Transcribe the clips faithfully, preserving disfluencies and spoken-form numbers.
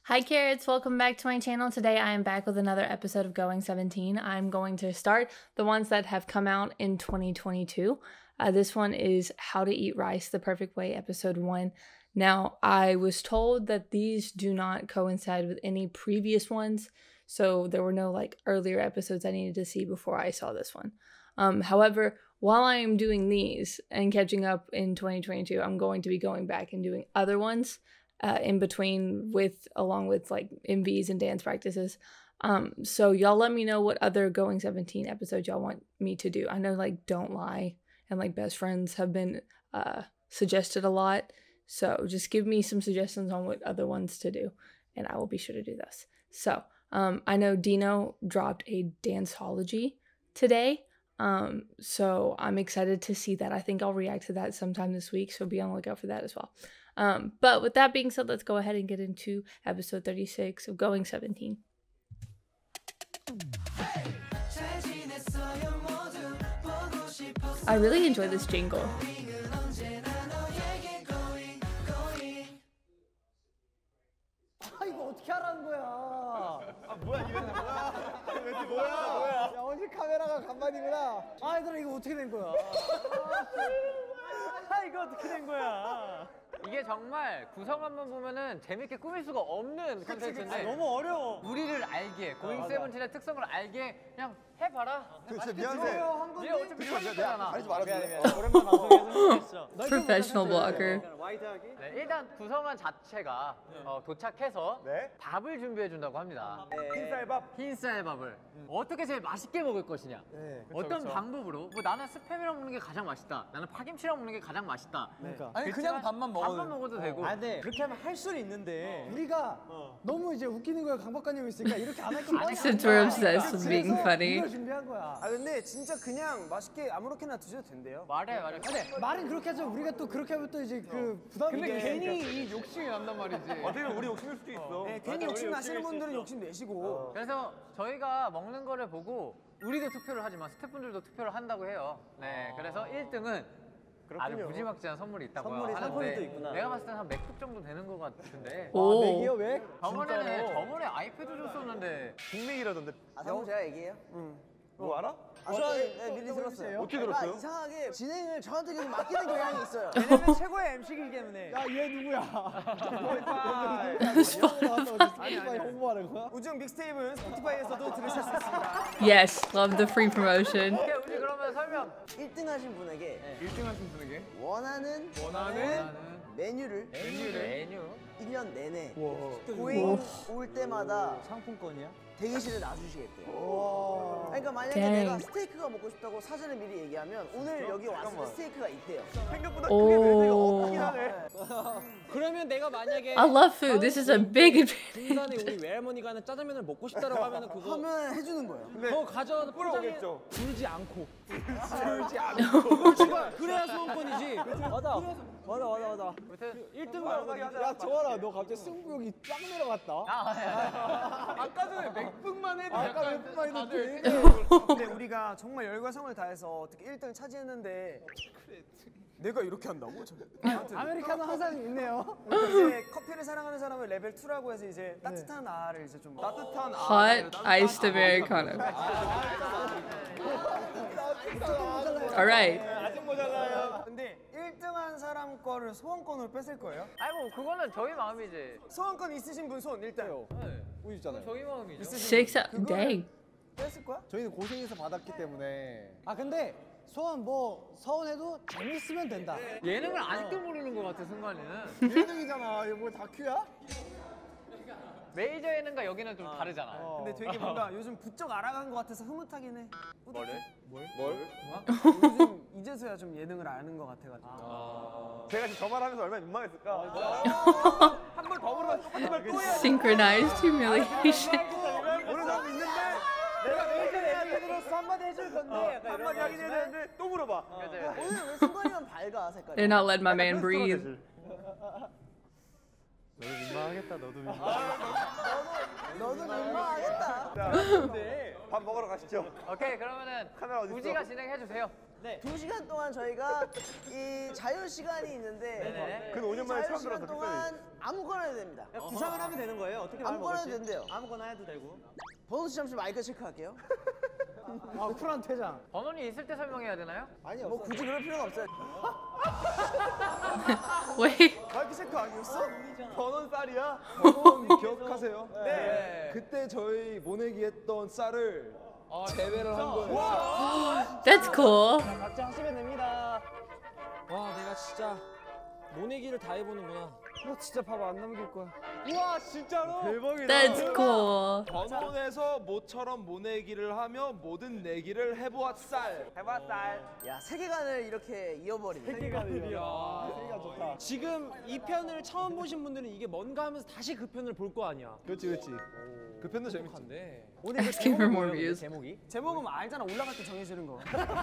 Hi carrots, welcome back to my channel. Today I am back with another episode of Going seventeen. I'm going to start the ones that have come out in twenty twenty-two. Uh, this one is How to Eat Rice the Perfect Way, episode one. Now, I was told that these do not coincide with any previous ones, so there were no like earlier episodes I needed to see before I saw this one. Um, however, while I am doing these and catching up in twenty twenty-two, I'm going to be going back and doing other ones uh, in between with, along with like M Vs and dance practices. Um, so y'all let me know what other Going seventeen episodes y'all want me to do. I know like Don't Lie and like Best Friends have been uh, suggested a lot. So just give me some suggestions on what other ones to do, and I will be sure to do this. So um, I know Dino dropped a Danceology today. Um, so I'm excited to see that. I think I'll react to that sometime this week, so be on the lookout for that as well. Um, but with that being said, let's go ahead and get into episode thirty-six of Going seventeen. I really enjoy this jingle. 이거 어떻게 하라는 거야? 아 뭐야 이랬는 거야? 왠지 뭐야 뭐야? 야 어제 카메라가 간만이구나. 아 얘들아 이거 어떻게 된 거야? 아 이거 어떻게 된 거야? 이게 정말 구성함만 보면은 재밌게 꾸밀 수가 없는 컨텐츠인데 너무 어려워. 우리를 알게 고잉 세븐틴의 특성을 알게 그냥 해봐라. 진짜 미안해. 니네 어차피 미안해. 편집하잖아. 하지 말아줄래? 오랜만 방송에서 했어. Professional vlogger. 와이드하게. 네, 일단 구성한 자체가 어, 도착해서 네. 밥을 준비해 준다고 합니다. 흰쌀밥. 흰쌀밥을 어떻게 제일 맛있게 먹을 것이냐. 네. 어떤 방법으로? 뭐 나는 스팸이랑 먹는 게 가장 맛있다. 나는 파김치랑 먹는 게 가장 맛있다. 그러니까. 아니 그냥 밥만 먹어도 밥만 먹어도 되고. 아 근데 그렇게 하면 할 수는 있는데 우리가 너무 이제 웃기는 거에 강박관념이 있으니까 이렇게 안 할 거 뻔히 Since we're obsessed with being funny. 이걸 준비한 거야. 아 근데 진짜 그냥 맛있게 아무렇게나 드셔도 된대요. 말해 말해. 근데 말은 그렇게 하죠. 우리가 또 그렇게 하면 또 이제 그 부담이 근데 돼. 괜히 이 욕심이 난단 말이지. 어떻게 우리 욕심일 수도 있어. 네, 괜히 욕심 나시는 분들은 욕심 내시고. 그래서 저희가 먹는 거를 보고 우리도 투표를 하지만 스태프분들도 투표를 한다고 해요. 네, 그래서 일 등은 아주 무지막지한 선물이 있다고 선물이, 하는데 상품이 또 있구나. 내가 봤을 때는 한 맥북 정도 되는 것 같은데 오. 맥이요 왜? 저번에는 저번에 아이패드 줬었는데 빅맥이라던데. 아 상품 제가 얘기해요? 응. 뭐 알아? 아 저 네, 미리 들었어요. 어떻게 그러니까 들었어요? 이상하게 진행을 저한테 계속 맡기는 경향이 있어요. 왜냐면 최고의 엠씨이기 때문에. 야 얘 누구야? 스포티파이 홍보하는 거야? 우정 믹스테이프는 스포티파이에서도 들으실 수 있습니다. Yes, love the free promotion. 오케이 우리 그러면 설명 일 등 하신 분에게 일 등 하신 분에게 원하는 원하는 메뉴를 메뉴 일 년 내내 고잉 올 때마다 상품권이야? 대기실에 놔주시겠대요. 와. 그러니까 만약에 Dang. 내가 스테이크가 먹고 싶다고 사전에 미리 얘기하면 오늘 여기 왔을 때 스테이크가 있대요. 생각보다 오. 크게 될 데가 없긴 하네. 그러면 내가 만약에 I love food. This is a big advantage. 중간에 우리 외할머니가 하는 짜장면을 먹고 싶다라고 하면은 그거 하면 해주는 거예요. 그거 가져와서 포장해 뿌려오겠죠. 불지 않고 울지 않고. 그래야 소원권이지. 맞아. 맞아 맞아 맞아. 아무튼 일 등 말하기 하자. 야 정원아 너 갑자기 승부욕이 쫙 내려갔다. 아까 전에 맥북만 해도 아까 약간 맥북만 해도 다들 되게 근데 우리가 정말 열과 성을 다해서 어떻게 일 등 차지했는데 내가 이렇게 한다고? 아무튼 아메리카노 항상 있네요. 이제 커피를 사랑하는 사람을 레벨 이라고 해서 이제 따뜻한 아를 이제 좀 따뜻한 Hot iced Americano. Alright. 아직 모자라요. 근데 일 등 한 사람 거를 소원권으로 뺏을 거예요? 아니 뭐 그거는 저희 마음이지. 소원권 있으신 분 손 일단 네. 우리 있잖아요. 저희 마음이죠. Six. Dang. 뺏을 거야? 저희는 고생해서 받았기 때문에. 아 근데 소원 뭐 서운해도 재밌으면 된다. 예능을 아직도 모르는 것 같아 순간에는. 예능이잖아. 이거 뭐 다큐야? 메이저 예능과 여기는 좀 다르잖아. 근데 되게 뭔가 요즘 부쩍 알아간 것 같아서 흐뭇하긴 해. 뭐를? 뭘? 요즘 이제서야 좀 예능을 아는 것 같아가지고. 제가 지금 저 말하면서 얼마나 민망했을까? 한 번 더 물어봐. 똑같은 말또 해야 돼. Synchronized humiliation. 모르는 사람 있는데 내가 메이저 얘기 들었어 한마디 해줄 건데 약간 한마디 하긴 해야 되는데 또 물어봐. 맞아요. 오늘 왜 순간이면 밝아 색깔이? They're not letting my man breathe. 너도 민망하겠다. 너도 민망하겠다. 너도 민망하겠다. 자, 밥 먹으러 가시죠. 오케이 그러면은 카메라 어디 있어? 우지가 진행해 주세요. 네. 두 시간 동안 저희가 이 자유 시간이 있는데 네네. 근 오 년 이 만에 자유 처음 시간 들어서 동안 아무거나 해도 됩니다. 구상을 하면 되는 거예요? 어떻게 아무거나 해도 된대요. 아무거나 해도 되고. 번호 씨 잠시 마이크 체크할게요. 아 쿨한 퇴장. 번호이 있을 때 설명해야 되나요? 아니요. 뭐 굳이 그럴 필요는 없어요. Wait. 마이크 체크 아니었어? 번원 쌀이야? 번원 기억하세요? 네. 그때 저희 모내기 했던 쌀을 재배를 한 거예요. That's cool. 각자 하시면 됩니다. 와 내가 진짜 모내기를 다 해보는구나. 너 진짜 밥 안 남길 거야. 우와 진짜로? 대박이다. That's cool. 번원에서 모처럼 모내기를 하며 모든 내기를 해보아 쌀. 해봐 쌀. 야 세계관을 이렇게 이어버리네. 세계관이야. 세계관 좋다. 지금 이 편을 처음 보신 분들은 이게 뭔가 하면서 다시 그 편을 볼 거 아니야. 그렇지 그렇지. 그 편도 재밌지. 한데 오늘 그 Asking for 제목은 more 뭐예요, views. 제목이? 제목은 알잖아. 올라갈 때 정해지는 거.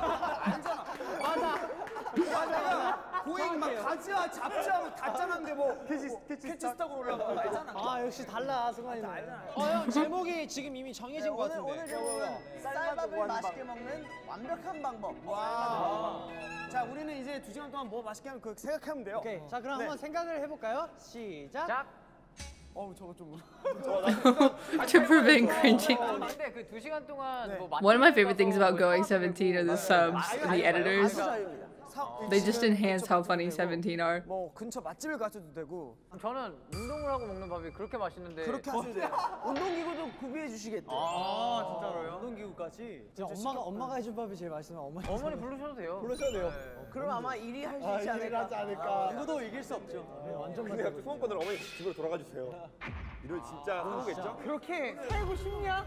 고잉 막 가지와 잡지하면 닿잖아인데 뭐 캐치 캐치 스탁으로 올라가 알잖아. 아 역시 달라 승관이는. 어 형 제목이 지금 이미 정해진 거 오늘 같은데. 오늘 제목은 쌀밥을 맛있게 먹는 완벽한 방법. 와. 자 우리는 이제 두 시간 동안 뭐 맛있게 하면 그거 생각하면 돼요. 오케이. 자 그럼 한번 생각을 해볼까요? 시작. 자, 어우 저거 좀. To prevent cringing. 근데 그 두 시간 동안 뭐 One of my favorite things about Going seventeen are the subs and the editors. 아주 자유입니다. They just enhance how funny seventeen are. 뭐 근처 맛집을 가셔도 되고. 저는 운동을 하고 먹는 밥이 그렇게 맛있는데 그렇게 하시면 돼요. 운동기구도 구비해 주시겠대. 아 진짜로요? 운동기구까지. 엄마가 엄마가 해준 밥이 제일 맛있으면 엄마. 어머니 부르셔도 돼요. 부르셔도 돼요. 그럼 아마 일 위 할 수 있지 않을까. 않을까. 누구도 이길 수 없죠. 완전 근데 갑자기 소원권을 어머니 집으로 돌아가 주세요. 이럴 진짜 한국겠죠? 그렇게 살고 싶냐?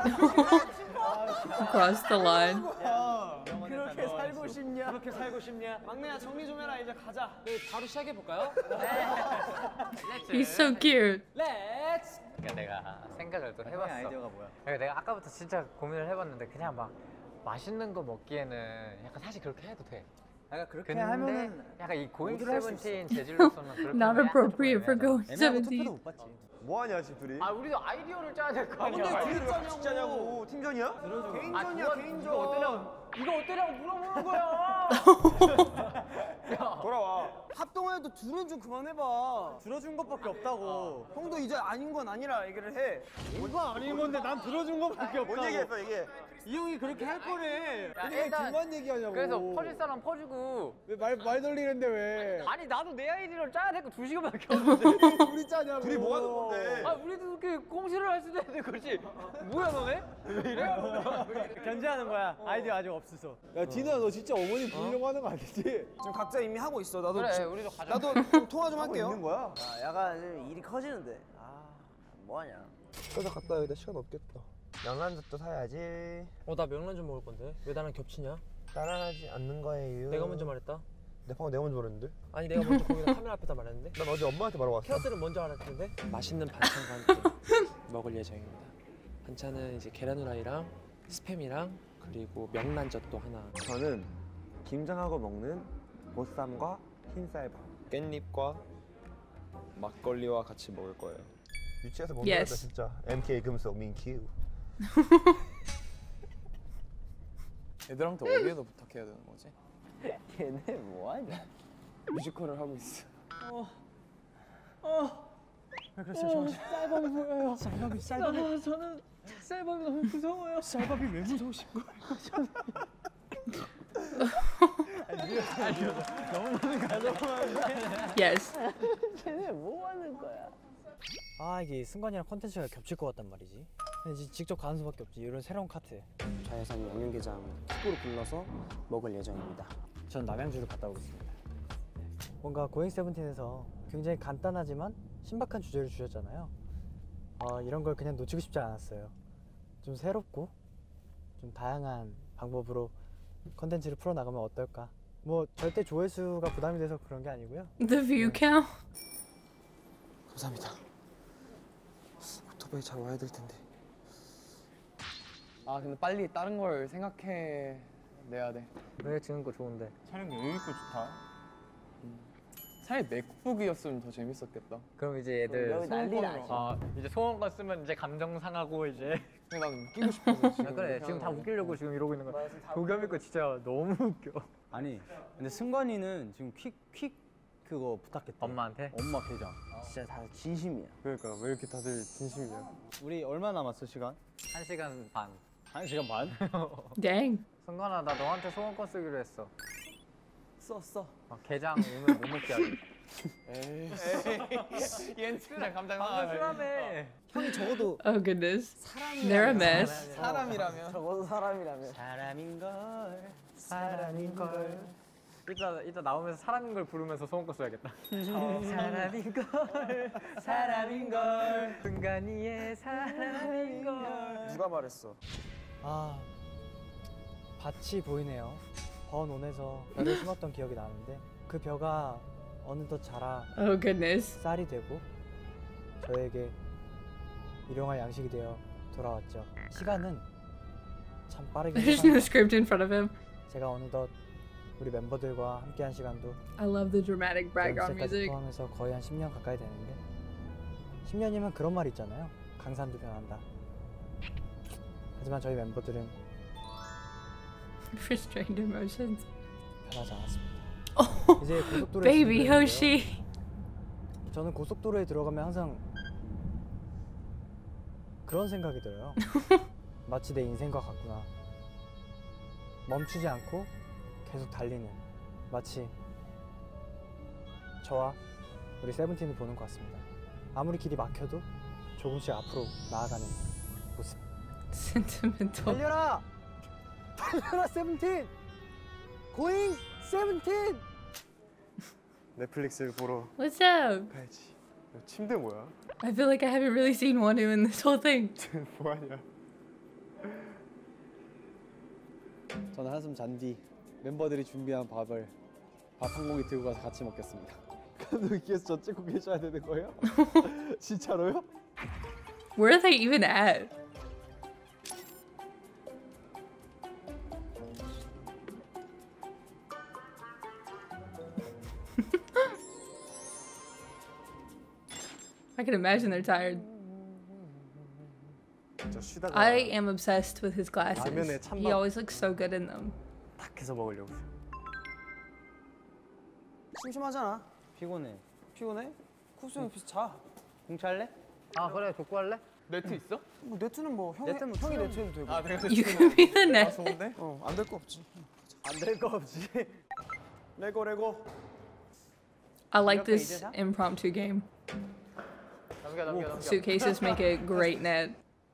Across the line. 그렇게 살고 싶냐? 그렇게 살고 싶냐? 막내야 정리 좀 해라 이제 가자. 네, 바로 시작해 볼까요? He's so cute. 렛츠. 그러니까 내가 생각을 또 해봤어. 아이디어가 뭐야? 그러니까 내가 아까부터 진짜 고민을 해봤는데 그냥 막 맛있는 거 먹기에는 약간 사실 그렇게 해도 돼. 내가 그렇게 근데 하면은 약간 이 고잉 모두를 할수 세븐틴 재질로서는 그렇게 Not 하면 약간 좀 appropriate for 애매하잖아. Going 투표도 seventeen. 못 받지. 뭐 하냐 지금 둘이? 아 우리도 아이디어를 짜야 될 거 아니야. 근데 둘이 왜 진짜냐고. 팀전이야? 아, 개인전이야 그거- 개인전. 이거 어떠냐고 이거 어떠냐고 물어보는 거야. 돌아와. 합동해도 둘은 좀 그만해봐. 들어준 것밖에 없다고. 형도 이제 아닌 건 아니라 얘기를 해. 뭐가 아닌 건데 난 들어준 것밖에 뭔 얘기했어 이게? 이 형이 그렇게 할 거래. 야, 일단 얘기하냐고. 그래서 퍼줄 사람 퍼주고. 왜 말 말 돌리는데 왜? 아니 나도 내 아이디어를 짜야 될 거 두 시간밖에 없는데. 우리 짜냐고. 둘이 뭐 하는 건데? 아 우리도 이렇게 공시를 할 수도 있는데 그렇지. 뭐야 너네? 왜 이래? 견제하는 거야. 아이디어 아직 없어서. 야 디나 너 진짜 어머니 부르려고 하는 거 아니지? 지금 각자 이미 하고 있어. 나도 그래 지금- 우리도 가자. 나도 좀 통화 좀 하고 할게요. 있는 거야? 아, 약간 좀 일이 커지는데. 아, 뭐 하냐? 가자 갔다 여기다 시간 없겠다. 명란젓도 사야지. 어나 명란 좀 먹을 건데 왜 나랑 겹치냐? 따라하지 않는 거예요. 내가 먼저 말했다. 내 방금 내가 먼저 말했는데. 아니 내가 먼저 거기다 카메라 앞에다 말했는데. 난 어제 엄마한테 말하고 왔어. 캐럿들은 먼저 알았는데 맛있는 반찬과 함께 먹을 예정입니다. 반찬은 이제 계란 후라이랑 스팸이랑 그리고 명란젓도 하나. 저는 김장하고 먹는 보쌈과 흰쌀밥. 깻잎과 막걸리와 같이 먹을 거예요. 유치해서 먹는 Yes. 거다 진짜. 엠케이 금속 민큐. 애들한테 어디에다 부탁해야 되는 거지? 걔네 뭐 하냐? 뮤지컬을 하고 있어. 그렇죠. 저 쌀밥이 보여요. 쌀밥이 쌀밥이 저는 쌀밥이 너무 무서워요. 쌀밥이 왜 무서우신 거예요? Yes. 걔네 뭐 하는 거야? 아 이게 승관이랑 콘텐츠가 겹칠 것 같단 말이지. 이제 직접 가는 수밖에 없지. 이런 새로운 카트. 자해산 양념게장 킥으로 불러서 먹을 예정입니다. 전 남양주를 갔다 오겠습니다. 뭔가 고잉 세븐틴에서 굉장히 간단하지만 신박한 주제를 주셨잖아요. 어, 이런 걸 그냥 놓치고 싶지 않았어요. 좀 새롭고 좀 다양한 방법으로 컨텐츠를 풀어나가면 어떨까. 뭐 절대 조회수가 부담이 돼서 그런 게 아니고요. The view count. 감사합니다. 오토바이 잘 와야 될 텐데. 아 근데 빨리 다른 걸 생각해 내야 돼. 노래 지는 거 좋은데. 촬영 여유 있고 좋다. 차라리 맥북이었으면 더 재밌었겠다. 그럼 이제 얘들 여기 난리 나지. 아 이제 소원권 쓰면 이제 감정 상하고 이제. 근데 난 웃기고 싶어서 지금. 아, 그래 이렇게 지금 다 하는 거야. 웃기려고 지금 이러고 있는 거야. 도겸이 거 진짜 너무 웃겨. 아니 근데 승관이는 지금 퀵 퀵 그거 부탁했대. 엄마한테? 엄마 계좌. 진짜 다 진심이야. 그러니까 왜 이렇게 다들 진심이야? 우리 얼마 남았어 시간? 한 시간 반. 한 시간 반? Dang. 승관아 나 너한테 소원권 쓰기로 했어. 써 써. 아, 게장 오늘 못 먹게 하기. 에이. 얘는 진짜 감당 방금 쓰라며. 형이 적어도 Oh goodness. They're a mess. 사람이라면. 적어도 사람이라면. 사람인 걸. 사람인 걸. 이따 이따 나오면서 사람인 걸 부르면서 소원권 써야겠다. 사람인 걸, 사람인 걸, 순간이의 사람인 걸. 누가 말했어? 아 밭이 보이네요. 번온에서 벼를 심었던 기억이 나는데 그 벼가 어느덧 자라 Oh goodness. 쌀이 되고 저에게 일용할 양식이 되어 돌아왔죠. 시간은 참 빠르게 There's no 흘러갑니다. script in front of him. 제가 어느덧 우리 멤버들과 함께한 시간도 I love the dramatic background 연세까지 music. 포함해서 거의 한 십 년 가까이 되는데 십 년이면 그런 말 있잖아요. 강산도 변한다. 하지만 저희 멤버들은 Restrained emotions. 변하지 않았습니다. Oh, 이제 고속도로에 baby 진입했는데요. Hoshi. 저는 고속도로에 들어가면 항상 그런 생각이 들어요. 마치 내 인생과 같구나. 멈추지 않고 계속 달리는 마치 저와 우리 세븐틴을 보는 것 같습니다. 아무리 길이 막혀도 조금씩 앞으로 나아가는 모습. Sentimental. 달려라! 달려라 세븐틴! 고잉 세븐틴! 넷플릭스를 보러 What's up? 가야지. 너 침대 뭐야? I feel like I haven't really seen Wonu in this whole thing. 뭐하냐? 저는 한숨 잔 뒤 멤버들이 준비한 밥을 밥 한 공기 들고 가서 같이 먹겠습니다. 감독님께서 저 찍고 계셔야 되는 거예요? 진짜로요? Where are they even at? I can imagine they're tired. 저 쉬다가 I am obsessed with his glasses. 라면에 He 찬밥 always looks so good in them. 딱 해서 먹으려고. 심심하잖아. 피곤해. 피곤해? 쿠스 옆에서 자. 공차할래? 아 그래 족구 할래? 네트 있어? 뭐 네트는 뭐 형이 네트는 형이 출연- 네트 해도 되고. 아 내가 You could be the next. 좋은데? 어, 안 될 거 없지. 안 될 거 없지. 레고 레고. I like 이렇게 this 이제서? impromptu game. 넘겨 넘겨 넘겨. Suitcases make a great net.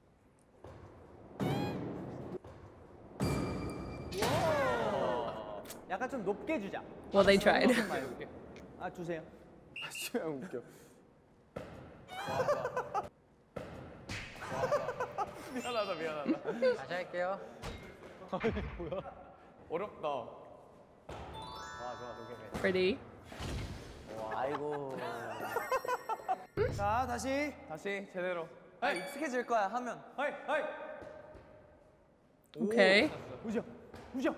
약간 좀 높게 주자. Well, they tried. 아 주세요. 시영 웃겨. 미안하다 미안하다. 다시 할게요. 어렵다. 와 좋아 도겸이. Pretty. 아이고. 자 다시. 다시 제대로. 아, 익숙해질 거야 하면. 하이 하이. Okay. 우정 우정.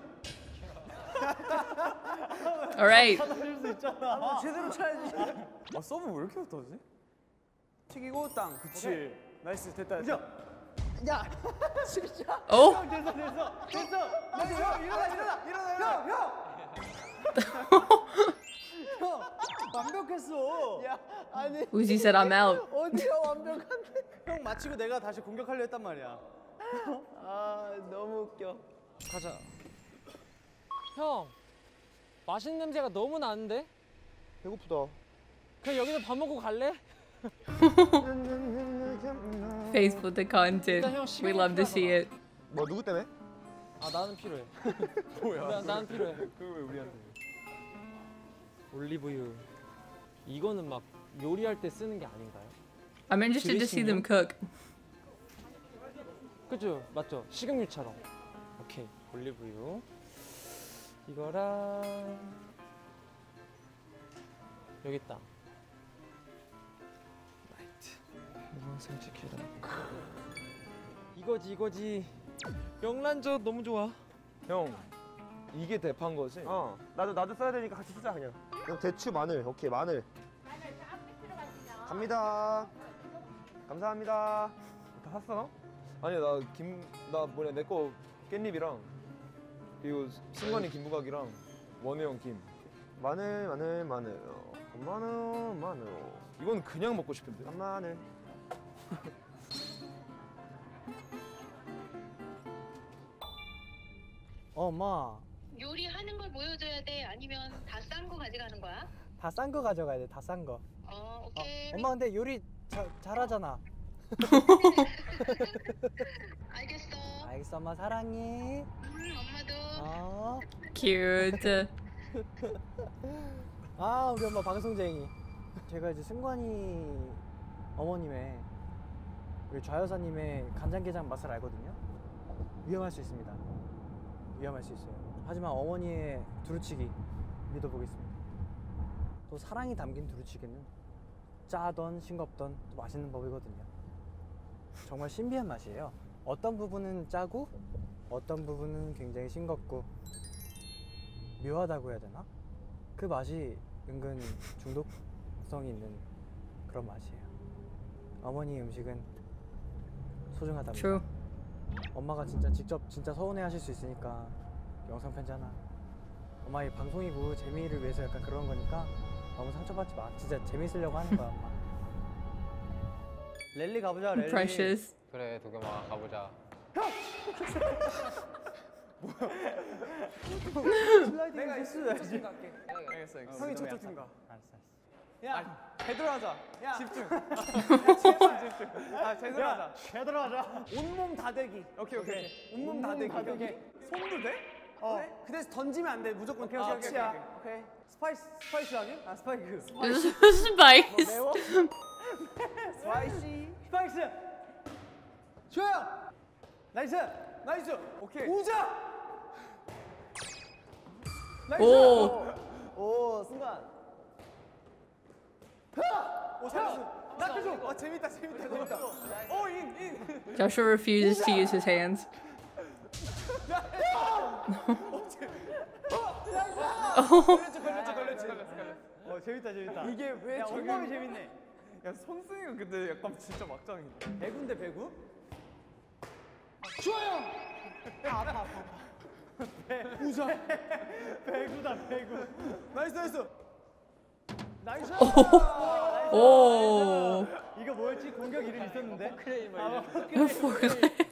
All right. 제대로 차야지. 아 서브 왜 이렇게 못하지? 튀기고 땅. 그치. 나이스 됐다. 우정. Oh. 됐어 됐어 됐어. 나이스 형 일어나 일어나 일어나 형 형. 형 완벽했어. 야 아니 Uzi said I'm out. 어디가 완벽한데? 형 마치고 내가 다시 공격하려 했단 말이야. 아 너무 웃겨. 가자. 형, 맛있는 냄새가 너무 나는데? 배고프다. 그냥 여기서 밥 먹고 갈래? Faithful to content. We love to see it. 뭐 누구 때문에? 아 나는 필요해. 뭐야? 나, 나는 필요해. 그걸 왜 우리한테? 올리브유. 이거는 막 요리할 때 쓰는 게 아닌가요? I'm interested to see them cook. 그죠? 맞죠? 식용유처럼. 오케이. 올리브유. 이거랑 여기 있다. 라이트. 영상을 지키라. 이거지 이거지. 명란젓 너무 좋아. 형 이게 대파인 거지? 어 나도 나도 써야 되니까 같이 쓰자 그냥. 그럼 대추 마늘. 오케이 마늘. 갑니다. 감사합니다. 다 샀어? 아니 나 김 나 뭐냐 내 거 깻잎이랑 그리고 승관이 김부각이랑 원우 형 김. 마늘 마늘 마늘 어, 마늘 마늘. 이건 그냥 먹고 싶은데. 마늘. 어, 엄마 요리하는 걸 보여줘야 돼? 아니면 다 싼 거 가져가는 거야? 다 싼 거 가져가야 돼. 다 싼 거. 어, 어, 오케이. 엄마 근데 요리 자, 잘하잖아. 알겠어. 알겠어 엄마 사랑해. 음, 엄마도. 어. Cute. 아 우리 엄마 방송쟁이. 제가 이제 승관이 어머님의 우리 좌여사님의 간장게장 맛을 알거든요. 위험할 수 있습니다. 위험할 수 있어요. 하지만 어머니의 두루치기 믿어보겠습니다. 또 사랑이 담긴 두루치기는 짜던 싱겁던 또 맛있는 법이거든요. 정말 신비한 맛이에요. 어떤 부분은 짜고 어떤 부분은 굉장히 싱겁고 묘하다고 해야 되나? 그 맛이 은근 중독성이 있는 그런 맛이에요. 어머니 음식은 소중하답니다. True. 엄마가 진짜 직접 진짜 서운해 하실 수 있으니까 영상 편지 하나. 엄마 이 방송이고 재미를 위해서 약간 그런 거니까 너무 상처받지 마. 진짜 재밌으려고 하는 거야 엄마. 랠리 가보자 랠리. Precious. 그래 도겸아 가보자. 내가 실수해야지. 알겠어 알겠어. 형이 저쪽 팀 가. 알았어 알았어. 야 제대로 하자. 야 집중. 제발 집중. 아 제대로 하자. 제대로 하자. 온몸 다대기. 오케이 오케이. 온몸 다대기. 오케이. 손도 돼? 어. 그래? 그 대신 던지면 안 돼. 무조건 오케이 오케이 오케이. 터치야. 오케이. 오케이. 스파이스 스파이스 아니? 아 스파이크. Spice. 매워? 스파이시. 스파이스. 좋아요. 나이스. 나이스. 오케이. 우자. 나이스. 오. 오 순간. 오 잘했어. 나도 어 재밌다 재밌다 재밌다. 오인 인. Joshua refuses to use his hands. 걸렸지 걸렸지 걸렸지 걸렸지. 어 재밌다 재밌다. 이게 왜 야, 저기 엉망이 재밌네. 야 손승이가 근데 약간 진짜 막장이다. 배구인데 배구? 좋아요. 아, 아파 아파 아파. 배 우자. 배구다 배구. 나이스 나이스. 나이스. 오. 이거 뭐였지? 공격 이름 있었는데. 포크레인 막 Forklift.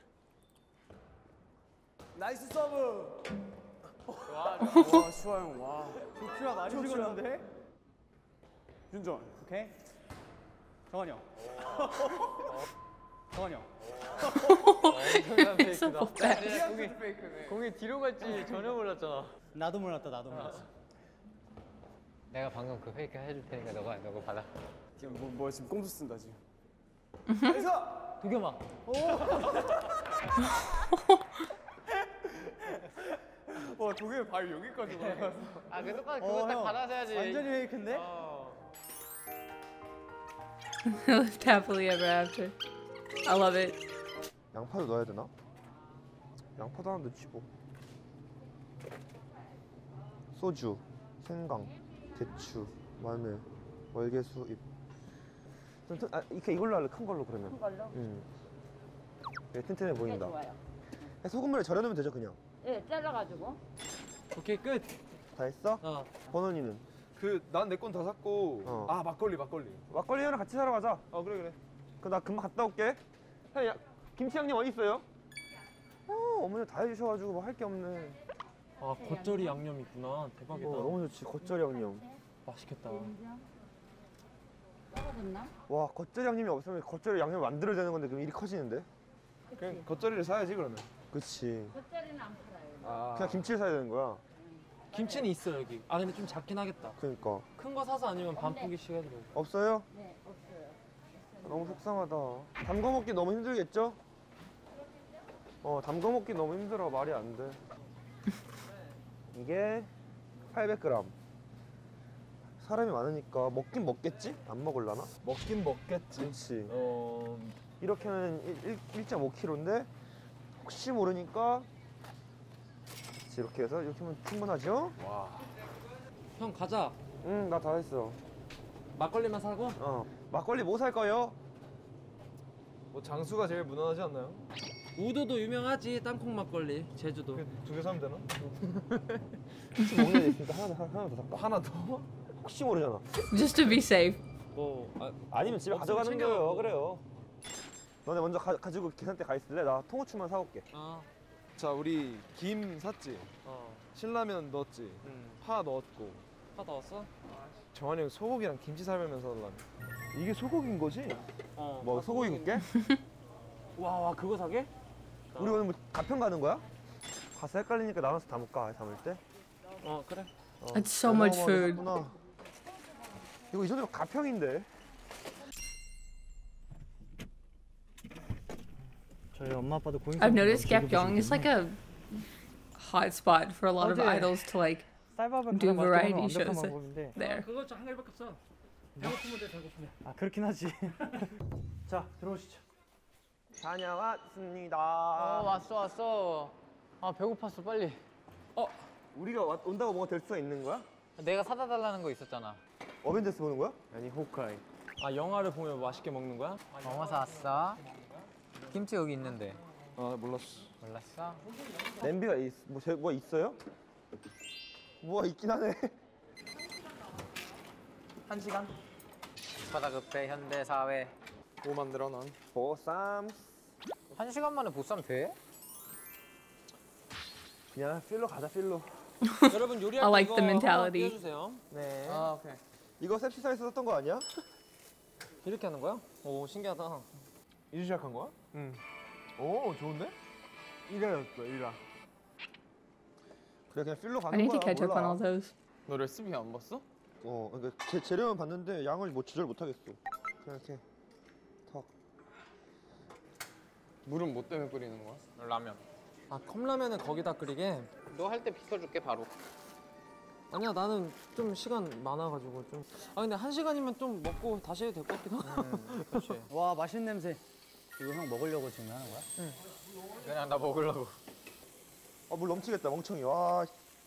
나이스 서브. 와 수아 형 와. 조추아 많이 찍었는데. 윤정. 오케이. 정환이 형. 정환이 형. So bad. 공이 공이 뒤로 갈지 전혀 몰랐잖아. 나도 몰랐다 나도 몰랐어. 내가 방금 그 페이크 해줄 테니까 너가 너가 받아. 지금 뭐, 뭐 지금 꼼수 쓴다 지금. 나이스. 도겸아. 와 도겸이 발 여기까지 올라갔어. 아 그 똑같이 그거 어, 딱 형. 받아서 해야지. 완전히 페이크인데? 어. Lived happily ever after. I love it. 양파도 넣어야 되나? 양파도 하나 넣지 뭐. 소주, 생강, 대추, 마늘, 월계수 잎. 좀 튼, 아 이렇게 이걸로 할래 큰 걸로 그러면. 큰 걸로? 응. 네, 튼튼해 보인다. 좋아요. 소금물에 절여놓으면 되죠 그냥. 네, 잘라가지고. 오케이 끝. 다 했어? 어. 번원이는? 그 난 내 건 다 샀고 어. 아 막걸리 막걸리. 막걸리 형이랑 같이 사러 가자. 어 그래 그래. 그 나 금방 갔다 올게. 형, 야, 김치 형님 어디 있어요? 어, 어머니 다 해주셔가지고 뭐 할 게 없네. 아 겉절이 양념 있구나. 대박이다. 어, 너무 좋지 겉절이 형님. 맛있겠다. 떨어졌나? 와 겉절이 양념이 없으면 겉절이 양념 만들어야 되는 건데 그럼 일이 커지는데? 그냥 겉절이를 사야지 그러면. 그치. 겉절이는 안 팔아요. 아. 그냥 김치를 사야 되는 거야. 김치는 있어 여기. 아 근데 좀 작긴 하겠다. 그러니까. 큰 거 사서 아니면 반포기 시켜드려. 없어요? 네, 없어요. 너무 속상하다. 담궈 먹기 너무 힘들겠죠? 어, 담궈 먹기 너무 힘들어. 말이 안 돼. 이게 팔백 그램. 사람이 많으니까 먹긴 먹겠지? 안 먹을라나? 먹긴 먹겠지. 그렇지. 어. 이렇게 하면 일 점 오 킬로그램인데 혹시 모르니까 그렇지, 이렇게 해서 이렇게 하면 충분하죠? 와. 형 가자. 응, 나 다 했어. 막걸리만 사고? 어. 막걸리 뭐 살 거요? 뭐 장수가 제일 무난하지 않나요? 우도도 유명하지. 땅콩 막걸리. 제주도. 두 개 사면 되나? 혹시 먹는 애 있으니까 하나 더 하나 더 살까? 하나 더? 혹시 모르잖아. Just to be safe. 뭐 아, 아니면 집에 가져가는 챙겨가고. 거예요. 그래요. 너네 먼저 가, 가지고 계산대 가 있을래? 나 통후추만 사올게. 아, 자, 우리 김 샀지? 어, 신라면 넣었지? 음, 파 넣었고. 파 넣었어? 정한이 형 소고기랑 김치 삶으면서 하려면. 이게 소고기인 거지? 어. 뭐 소고기 굽게? 와, 와 그거 사게? 우리 오늘 뭐 가평 가는 거야? 가서 헷갈리니까 나눠서 담을까? 담을 때? 어, 그래. 어. It's so much food. 샀구나. 이거 이전에 가평인데. 저희 엄마 아빠도 고잉 I've noticed 세븐틴 Gapyeong is like a hot spot for a lot of 어제 idols to like 쌀밥을 do 가장 맛있게 variety 먹는 완벽한 shows 방법인데. there. 그거 한 개밖에 없어. 배고프면 돼, 배고프면. 아 그렇긴 하지. 자 들어오시죠. 다녀왔습니다. 어 왔어 왔어. 아 배고팠어 빨리. 우리가 왔- 온다고 뭐가 될 수가 있는 거야? 내가 사다 달라는 거 있었잖아. 어벤져스 보는 거야? 아니 호크아이. 아, 영화를 보면 맛있게 먹는 거야? 어머 사왔어. 김치 여기 있는데. 아 몰랐어. 몰랐어? 냄비가 있, 뭐, 제, 뭐 있어요? 뭐가 있긴 하네. 한 시간? 바다 급해 현대 사회. 뭐 만들어 넌? 보쌈. 한 시간 만에 보쌈 돼? 그냥 필로 가자 필로. 여러분 요리할 I 때 like 이거 the mentality. 하나 띄워주세요. 네. 아 오케이. 이거 셉시사에서 썼던 거 아니야? 이렇게 하는 거야? 오, 신기하다. 이제 시작한 거야? 응. 오 좋은데? 일화였어 일화. 그래 그냥 필로 I 가는 need to 거야. catch up on 몰라. all those. 너 레시피 안 봤어? 어, 그러니까 제, 재료만 봤는데 양을 뭐 조절 못 하겠어. 그냥 이렇게 턱. 물은 뭐 때문에 끓이는 거야? 라면. 아, 컵라면은 거기다 끓이게? 너 할 때 비켜줄게 바로. 아니야, 나는 좀 시간 많아가지고 좀. 아, 근데 한 시간이면 좀 먹고 다시 해도 될 것 같기도 하고. 음, 그렇지. 와 맛있는 냄새. 이거 형 먹으려고 지금 하는 거야? 그냥 나 먹으려고. 아, 물 넘치겠다 멍청이. 와.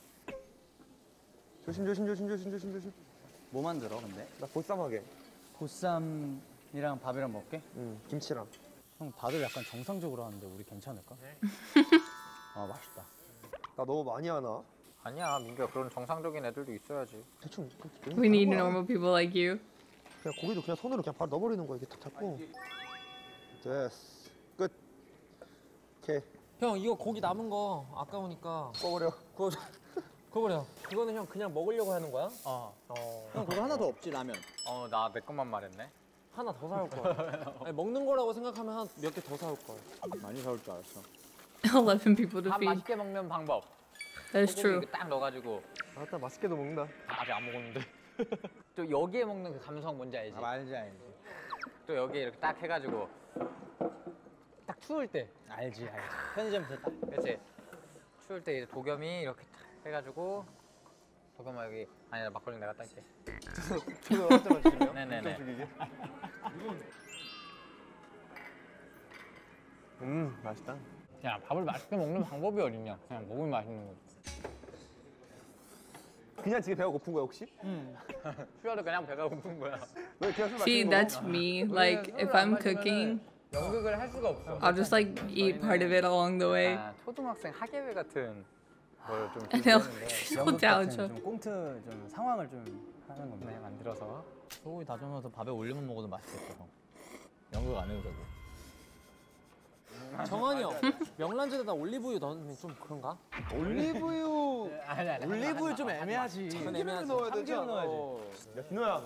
조심 조심 조심 조심 조심 조심. 뭐 만들어 근데? 나 보쌈하게. 보쌈이랑 밥이랑 먹게? 응, 김치랑. 형 다들 약간 정상적으로 하는데 우리 괜찮을까? 아 맛있다. 나 너무 많이 하나? 아니야 민규야 그런 정상적인 애들도 있어야지. 대충. We need normal people like you. 그냥 고기도 그냥 손으로 그냥 바로 넣어버리는 거야. 이렇게 탁 잡고. 됐어. 끝. 오케이. 형, 이거 고기 남은 거 아까우니까 꺼버려. 그거 그거버려. 그거는 형 그냥 먹으려고 하는 거야? 어. 어. 형 그거 하나 더 없지 라면? 어 나 내 것만 말했네. 하나 더 사올 거야. 아니, 먹는 거라고 생각하면 한 몇 개 더 사올 거야. 많이 사올 줄 알았어. eleven people to 밥 feed. 맛있게 먹는 방법. That is 소고기 true. 이렇게 딱 넣어가지고. 아따 맛있게도 먹는다. 아직 안 먹었는데. 또 여기에 먹는 그 감성 뭔지 알지? 아, 알지 알지. 또 여기에 이렇게 딱 해가지고 딱 추울 때. 알지 알지. 편의점에서 딱. 그렇지. 추울 때 이제 도겸이 이렇게 딱 해가지고 도겸아 여기 아니야 막걸리 내가 딸게. 저도 한 잔만 주실래요? 네네네. 죽이게. 음 맛있다. 야 밥을 맛있게 먹는 방법이 어딨냐? 그냥 먹으면 맛있는 거지. 그냥 지금 배가 고픈 거야 혹시? 휴가도 그냥 배가 고픈 거야. 왜 그냥 술 See, 마시는 거야? that's me. Like if I'm cooking, 연극을 할 수가 없어. I'll just like eat part of it along the way. 아, 초등학생 학예회 같은 걸 좀 I know. 준비했는데 Physical challenge. 좀 꽁트 좀 상황을 좀 하는 건데. 네, 만들어서 소고기 다져놓어서 밥에 올리면 먹어도 맛있겠다. 형. 연극 안 해도 되고. 정한이 형, 명란젓에다 올리브유 넣으면 좀 그런가? 올리브유. 아니 아니 올리브유 좀 애매하지. 그건 애매하지. 넣어야 되지 참기름 않아? 넣어야지. 야 진호야.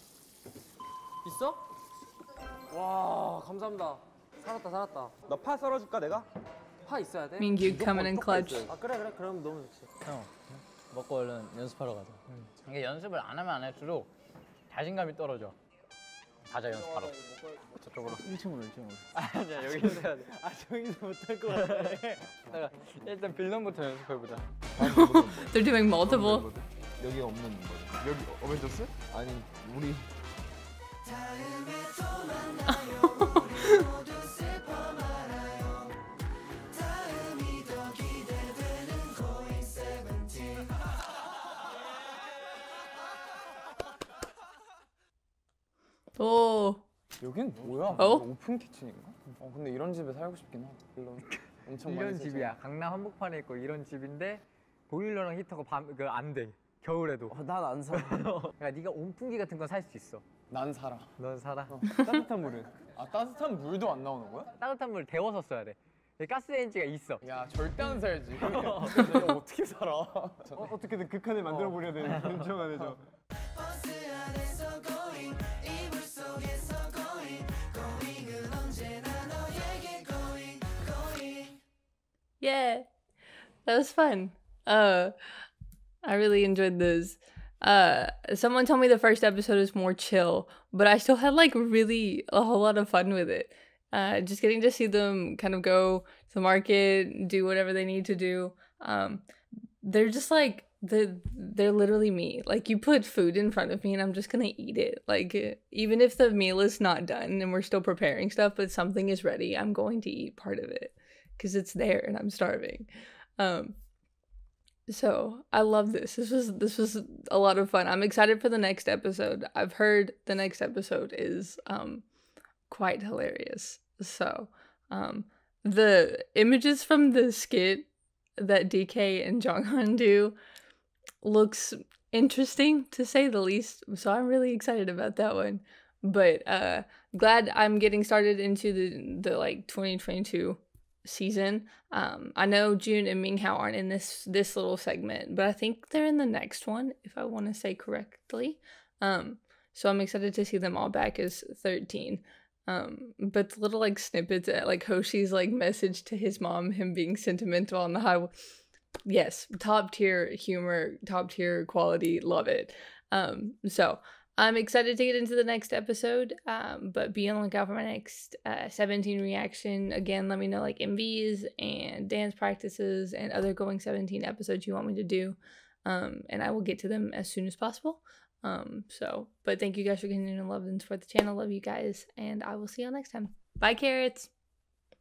있어? 와, 감사합니다. 살았다, 살았다. 너 파 썰어줄까 내가? 파 있어야 돼? Mingyu coming in clutch. 아, 그래, 그래. 그럼 너무 좋지. 형 먹고 얼른 연습하러 가자. 이게 연습을 안 하면 안 할수록 자신감이 떨어져. 가자 연습하러. 저쪽으로. 일 층으로 일 층으로. 아니야 여기서 해야 돼. 아 저기서 못할 것 같아. 내가 일단 빌런부터 연습해보자. They're doing multiple. 여기 없는 거지. 여기 어벤져스? 아니 우리. 여긴 뭐야? 어? 오픈 키친인가? 어 근데 이런 집에 살고 싶긴 하다. 물론 엄청 많이 이런 쓰지. 집이야. 강남 한복판에 있고 이런 집인데 보일러랑 히터가 밤그안 돼. 겨울에도. 어, 난 안 사. 그러니까 네가 온풍기 같은 건 살 수 있어. 난 살아. 넌 살아. 어, 따뜻한 물은? 아 따뜻한 물도 안 나오는 거야? 따뜻한 물 데워서 써야 돼. 가스레인지가 있어. 야 절대 안 살지. 내가 어떻게 살아? 어, 어떻게든 극한을 만들어 보려 되는 괜찮아 되죠. Yeah, that was fun. Uh, I really enjoyed those. Uh, someone told me the first episode is more chill, but I still had like really a whole lot of fun with it. Uh, just getting to see them kind of go to the market, do whatever they need to do. Um, they're just like the they're literally me. Like you put food in front of me and I'm just gonna eat it. Like even if the meal is not done and we're still preparing stuff, but something is ready, I'm going to eat part of it because it's there and I'm starving. Um, so I love this. This was this was a lot of fun. I'm excited for the next episode. I've heard the next episode is um quite hilarious. So um the images from the skit that D K and Jonghyun do looks interesting to say the least. So I'm really excited about that one. But uh glad I'm getting started into the the like twenty twenty-two season. Um I know June and Minghao aren't in this this little segment, but I think they're in the next one if I want to say correctly. Um so I'm excited to see them all back as thirteen. Um, but the little like snippets at like Hoshi's like message to his mom, him being sentimental on the highway. Yes, top tier humor, top tier quality, love it. Um, so I'm excited to get into the next episode. Um, but be on the lookout for my next uh, seventeen reaction. Again, let me know like M Vs and dance practices and other Going seventeen episodes you want me to do. Um, and I will get to them as soon as possible. Um, so, but thank you guys for continuing to love and support the channel. Love you guys, and I will see you all next time. Bye, carrots!